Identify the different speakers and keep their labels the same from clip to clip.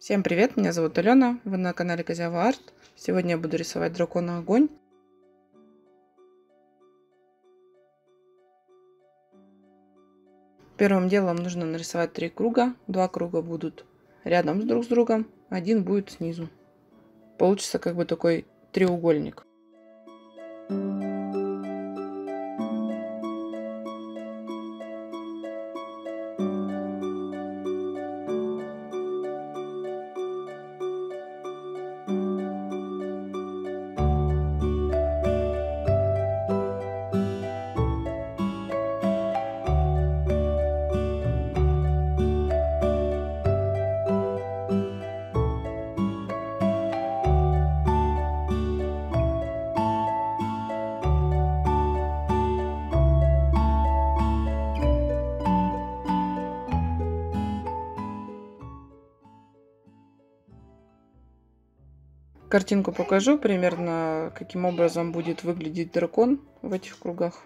Speaker 1: Всем привет, меня зовут Алена, вы на канале Козява Арт. Сегодня я буду рисовать дракона огонь. Первым делом нужно нарисовать 3 круга. 2 круга будут рядом друг с другом, один будет снизу. Получится как бы такой треугольник. Картинку покажу примерно, каким образом будет выглядеть дракон в этих кругах.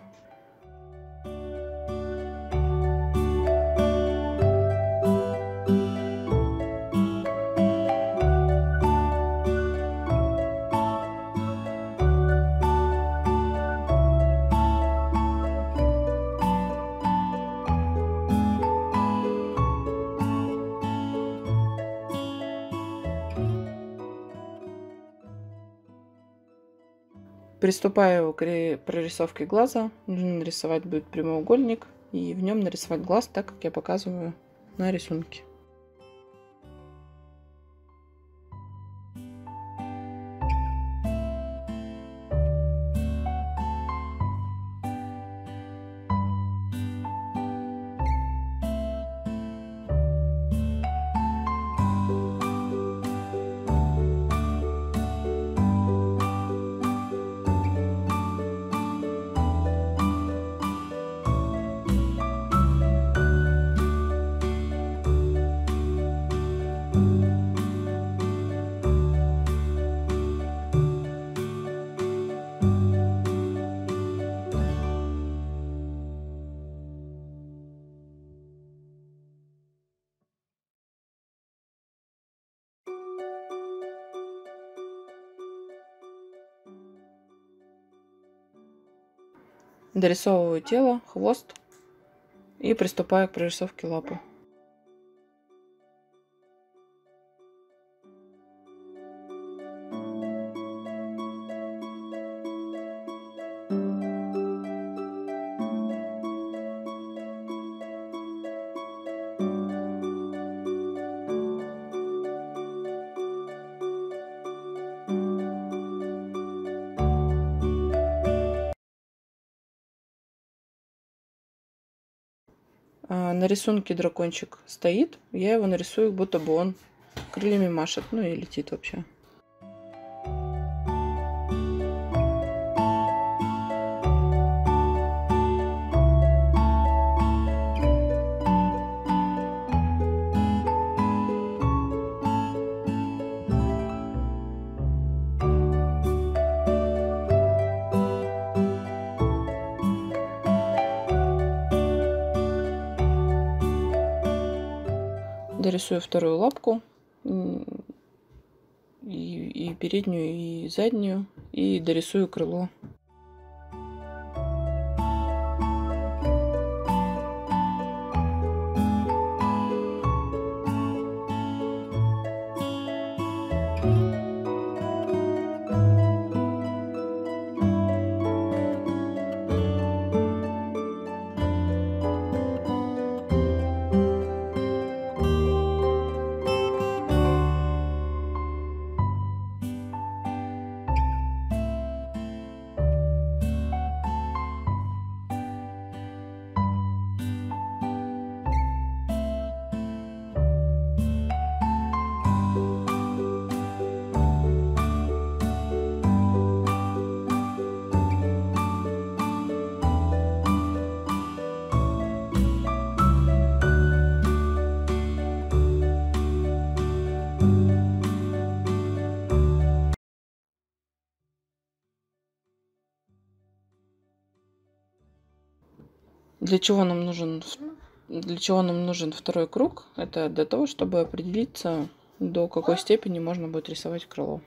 Speaker 1: Приступаю к прорисовке глаза. Нужно нарисовать будет прямоугольник и в нем нарисовать глаз, так как я показываю на рисунке. Дорисовываю тело, хвост и приступаю к прорисовке лапы. На рисунке дракончик стоит, я его нарисую, будто бы он крыльями машет, ну и летит вообще. Дорисую вторую лапку, и переднюю, и заднюю, и дорисую крыло. Для чего нам нужен второй круг? Это для того, чтобы определиться до какой степени можно будет рисовать крыло.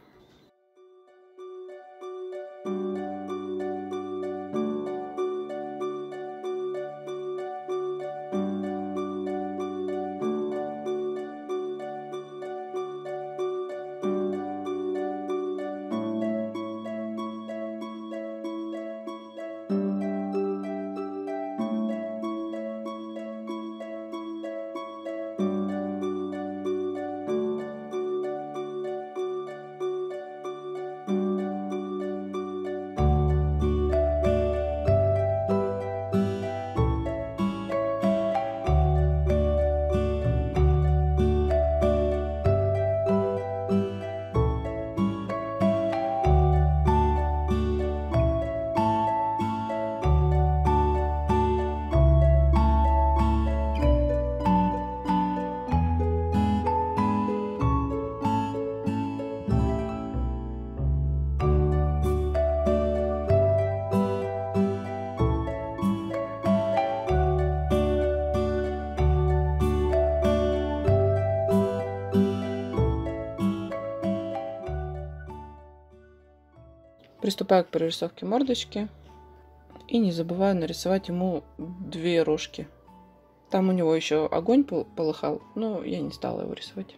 Speaker 1: Приступаю к прорисовке мордочки. И не забываю нарисовать ему 2 рожки. Там у него еще огонь полыхал, но я не стала его рисовать.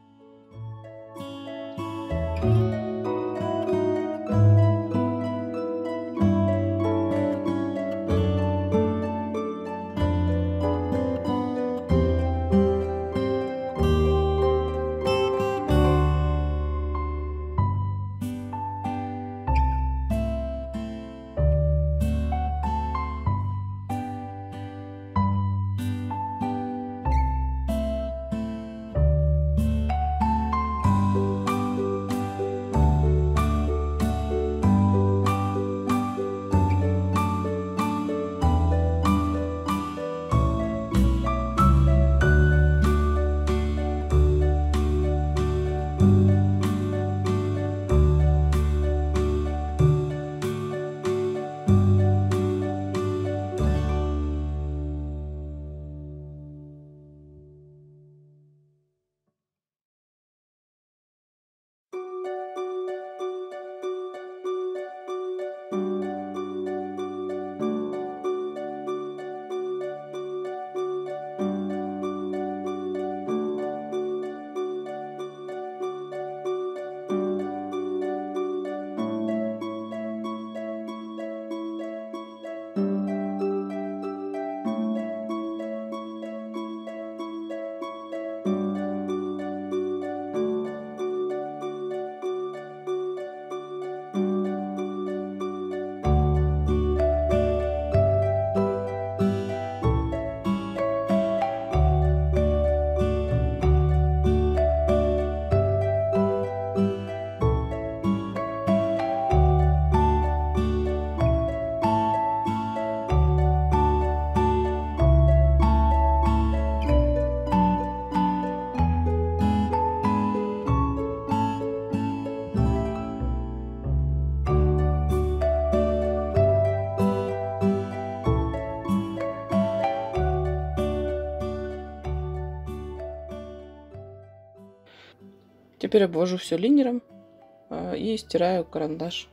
Speaker 1: Теперь обвожу все линером и стираю карандаш.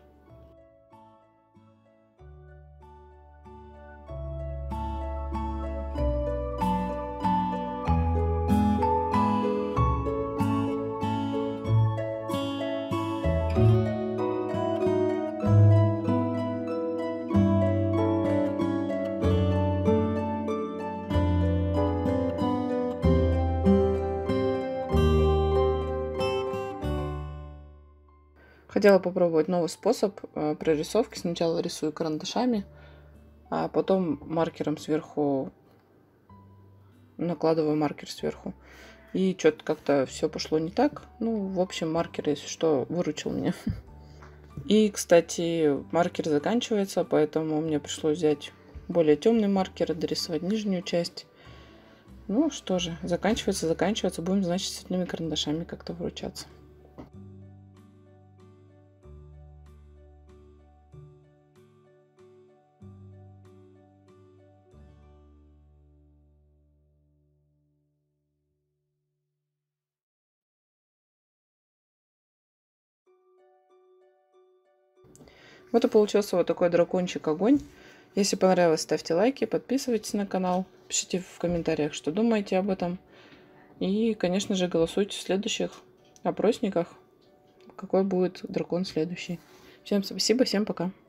Speaker 1: Хотела попробовать новый способ прорисовки. Сначала рисую карандашами, а потом маркером сверху накладываю маркер сверху. И что-то как-то все пошло не так. Ну, в общем, маркер, если что, выручил меня. И, кстати, маркер заканчивается, поэтому мне пришлось взять более темный маркер и дорисовать нижнюю часть. Ну что же, заканчивается. Будем, значит, с цветными карандашами как-то выручаться. Вот и получился вот такой дракончик огонь. Если понравилось, ставьте лайки, подписывайтесь на канал, пишите в комментариях, что думаете об этом. И, конечно же, голосуйте в следующих опросниках, какой будет дракон следующий. Всем спасибо, всем пока.